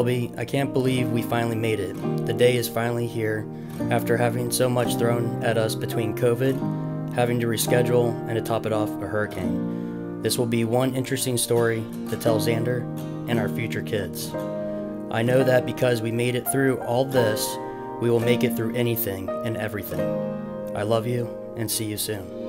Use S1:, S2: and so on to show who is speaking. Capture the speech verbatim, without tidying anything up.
S1: Shelby, I can't believe we finally made it. The day is finally here, after having so much thrown at us between COVID, having to reschedule, and to top it off, a hurricane. This will be one interesting story to tell Xander and our future kids. I know that because we made it through all this, we will make it through anything and everything. I love you, and see you soon.